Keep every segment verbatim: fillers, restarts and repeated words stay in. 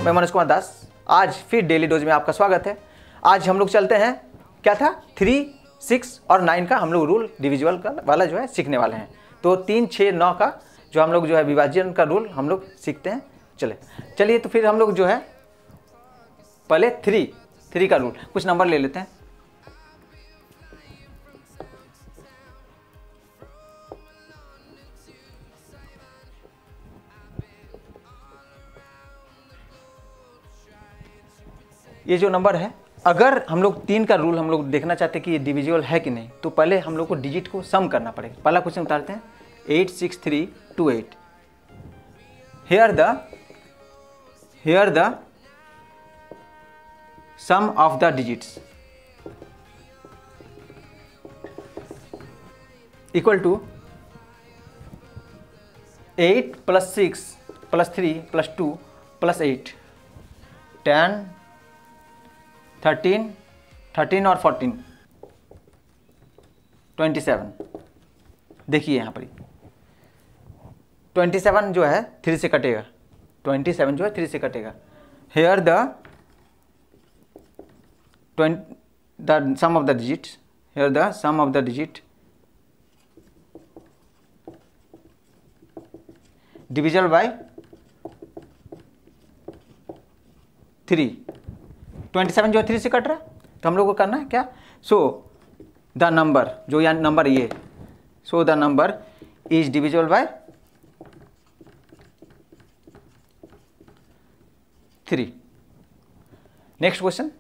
मैं मनोज कुमार दास। आज फिर डेली डोज में आपका स्वागत है। आज हम लोग चलते हैं, क्या था, थ्री सिक्स और नाइन का हम लोग रूल डिविजुअल का वाला जो है सीखने वाले हैं। तो तीन छः नौ का जो हम लोग जो है विभाजन का रूल हम लोग सीखते हैं। चले चलिए तो फिर हम लोग जो है पहले थ्री थ्री का रूल कुछ नंबर ले लेते हैं। ये जो नंबर है, अगर हम लोग तीन का रूल हम लोग देखना चाहते हैं कि ये डिविजिबल है कि नहीं, तो पहले हम लोग को डिजिट को सम करना पड़ेगा। पहला क्वेश्चन उतारते हैं, eight six three two eight. Here the here the sum of the digits equal to eight plus six plus three plus two plus eight, ten, thirteen, thirteen और फोर्टीन, ट्वेंटी सेवन। देखिए यहाँ पर twenty seven जो है three से कटेगा, twenty seven जो है थ्री से कटेगा। Here the twenty the sum of the digits, here the sum of the digit divisible by three. Twenty seven जो है थ्री से कट रहा है, तो हम लोग को करना है क्या, सो द नंबर जो या नंबर ये, so the number is divisible by three. Next question,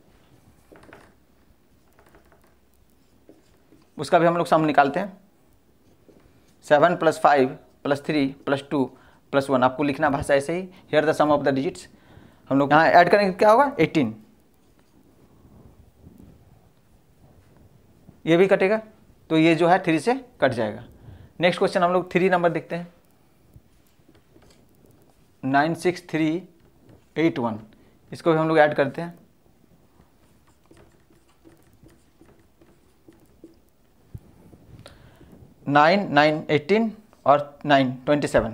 उसका भी हम लोग सम निकालते हैं। Seven plus five plus three plus two plus one, आपको लिखना भाषा ऐसे ही। Here the sum of the digits, हम लोग यहाँ ऐड करेंगे, क्या होगा, एटीन। ये भी कटेगा, तो ये जो है थ्री से कट जाएगा। नेक्स्ट क्वेश्चन हम लोग थ्री नंबर देखते हैं, nine six three eight one. इसको भी हम लोग ऐड करते हैं। नाइन नाइन एटीन और नाइन ट्वेंटी सेवन,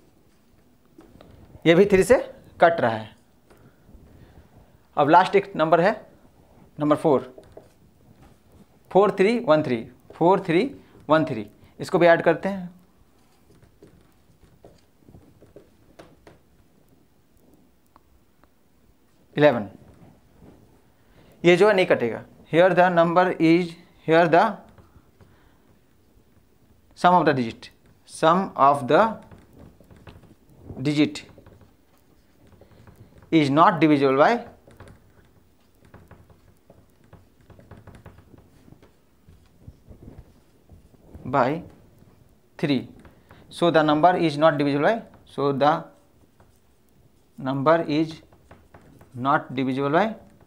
ये भी थ्री से कट रहा है। अब लास्ट एक नंबर है, number four, four three one three, four three one three. इसको भी ऐड करते हैं। इलेवन, ये जो है नहीं कटेगा। Here the number is, here the sum of the digit, sum of the digit is not divisible by by three, so the number is not divisible by, so the number is not divisible by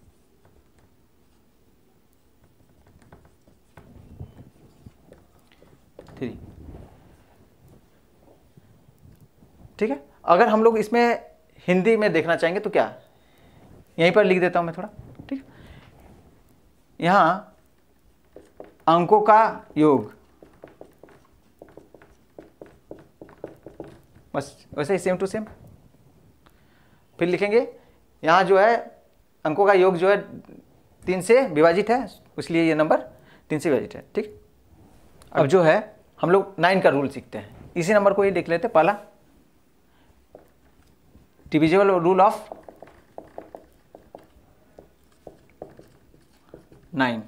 three। ठीक है, अगर हम लोग इसमें हिंदी में देखना चाहेंगे तो क्या, यहीं पर लिख देता हूं मैं थोड़ा, ठीक है। यहां अंकों का योग, बस वैसे ही सेम टू सेम। फिर लिखेंगे यहाँ जो है अंकों का योग जो है तीन से विभाजित है, इसलिए ये नंबर तीन से विभाजित है, ठीक। अब जो है हम लोग नाइन का रूल सीखते हैं। इसी नंबर को ही देख लेते हैं। पहला डिविजिबल रूल ऑफ नाइन।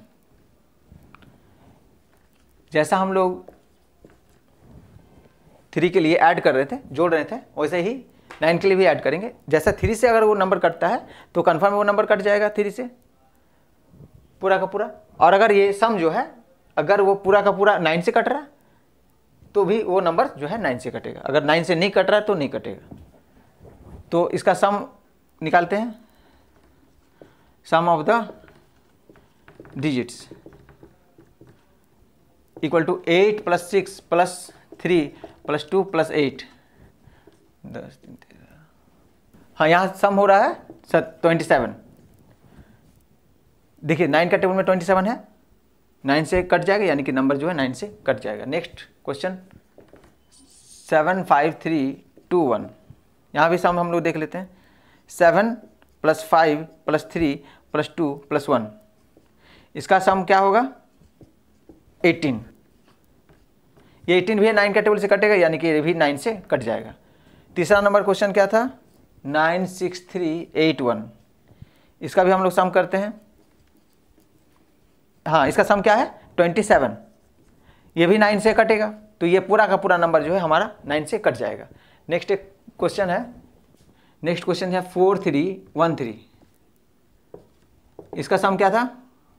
जैसा हम लोग थ्री के लिए ऐड कर रहे थे, जोड़ रहे थे, वैसे ही नाइन के लिए भी ऐड करेंगे। जैसा थ्री से अगर वो नंबर कटता है तो कन्फर्म वो नंबर कट जाएगा थ्री से पूरा का पूरा। और अगर ये सम जो है, अगर वो पूरा का पूरा नाइन से कट रहा है तो भी वो नंबर जो है नाइन से कटेगा। अगर नाइन से नहीं कट रहा है तो नहीं कटेगा। तो इसका सम निकालते हैं, sum of the digits equal to eight plus six plus three plus two plus eight, दस तीन तेरह। हाँ, यहाँ सम हो रहा है सर ट्वेंटी सेवन। देखिए नाइन का टेबल में ट्वेंटी सेवन है, नाइन से कट जाएगा, यानी कि नंबर जो है नाइन से कट जाएगा। Next question, seven five three two one. यहाँ भी सम हम लोग देख लेते हैं। Seven plus five plus three plus two plus one, इसका सम क्या होगा एटीन। ये एटीन भी है नाइन का टेबल से कटेगा, यानी कि ये भी नाइन से कट जाएगा। तीसरा नंबर क्वेश्चन क्या था, nine six three eight one, इसका भी हम लोग सम करते हैं। हाँ, इसका सम क्या है ट्वेंटी सेवन, ये भी नाइन से कटेगा, तो ये पूरा का पूरा नंबर जो है हमारा नाइन से कट जाएगा। नेक्स्ट एक क्वेश्चन है, नेक्स्ट क्वेश्चन है फोर थ्री वन थ्री, इसका सम क्या था,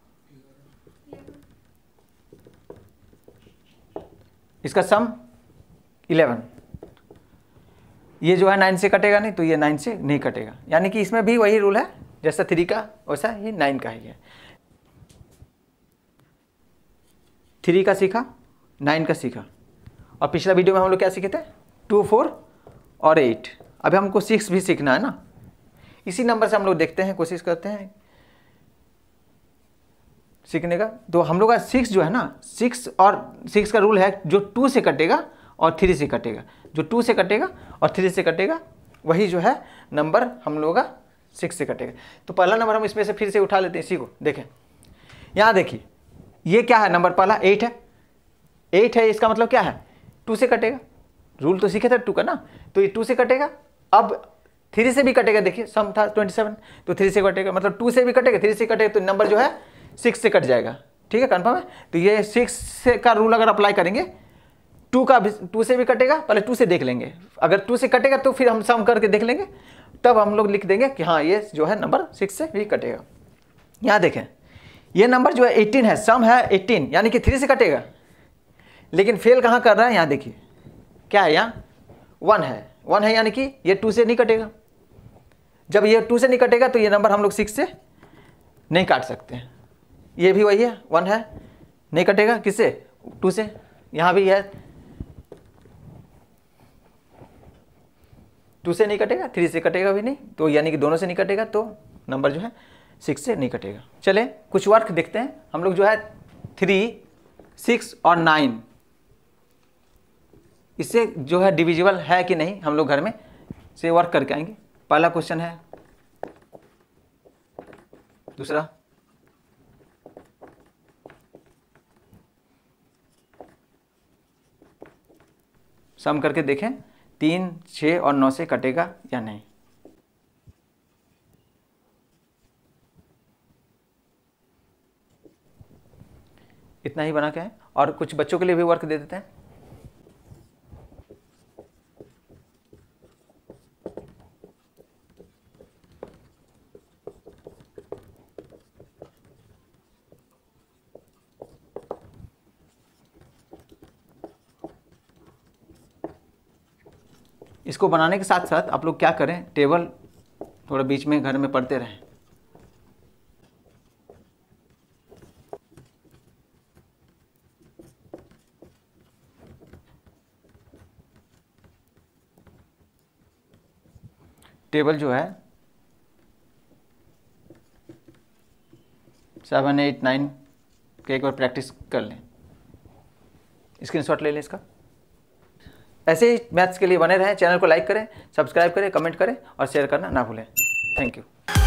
इसका सम इलेवन, ये जो है नाइन से कटेगा नहीं, तो ये नाइन से नहीं कटेगा, यानी कि इसमें भी वही रूल है जैसा थ्री का वैसा ही नाइन का ही है। थ्री का सीखा, नाइन का सीखा, और पिछला वीडियो में हम लोग क्या सीखे थे, टू फोर और एट। अभी हमको सिक्स भी सीखना है ना, इसी नंबर से हम लोग देखते हैं, कोशिश करते हैं सीखने का। तो हम लोग का सिक्स जो है ना, सिक्स और सिक्स का रूल है जो टू से कटेगा और थ्री से कटेगा, जो टू से कटेगा और थ्री से कटेगा वही जो है नंबर हम लोग का सिक्स से कटेगा। तो पहला नंबर हम इसमें से फिर से उठा लेते हैं, इसी को देखें। यहाँ देखिए ये क्या है, नंबर पहला एट है, एट है, इसका मतलब क्या है टू से कटेगा, रूल तो सीखे थे टू का ना, तो ये टू से कटेगा। अब थ्री से भी कटेगा, देखिए सम था ट्वेंटी सेवन, तो थ्री से कटेगा, मतलब टू से भी कटेगा, थ्री से कटेगा, तो नंबर जो है सिक्स से कट जाएगा। ठीक है, कन्फर्म है। तो ये सिक्स से का रूल अगर अप्लाई करेंगे, टू का भी टू से भी कटेगा, पहले टू से देख लेंगे, अगर टू से कटेगा तो फिर हम सम करके देख लेंगे, तब हम लोग लिख देंगे कि हाँ ये जो है नंबर सिक्स से भी कटेगा। यहाँ देखें ये नंबर जो है एटीन है, सम है एटीन, यानी कि थ्री से कटेगा, लेकिन फेल कहाँ कर रहा है, यहाँ देखिए क्या है, यहाँ वन है, वन है यानी कि ये टू से नहीं कटेगा। जब ये टू से नहीं कटेगा तो ये नंबर हम लोग सिक्स से नहीं काट सकते हैं। ये भी वही है, वन है, नहीं कटेगा किससे, टू से। यहाँ भी है टू से नहीं कटेगा, थ्री से कटेगा भी नहीं, तो यानी कि दोनों से नहीं कटेगा, तो नंबर जो है सिक्स से नहीं कटेगा। चले कुछ वर्क देखते हैं हम लोग, जो है थ्री सिक्स और नाइन, इससे जो है डिविजिबल है कि नहीं हम लोग घर में से वर्क करके आएंगे। पहला क्वेश्चन है, दूसरा, सम करके देखें तीन छः और नौ से कटेगा या नहीं। इतना ही बना के है, और कुछ बच्चों के लिए भी वर्क दे देते हैं। इसको बनाने के साथ साथ आप लोग क्या करें, टेबल थोड़ा बीच में घर में पढ़ते रहें। टेबल जो है सेवन एट नाइन के एक बार प्रैक्टिस कर लें, स्क्रीनशॉट ले लें इसका। ऐसे ही मैथ्स के लिए बने रहें, चैनल को लाइक करें, सब्सक्राइब करें, कमेंट करें और शेयर करना ना भूलें। Thank you.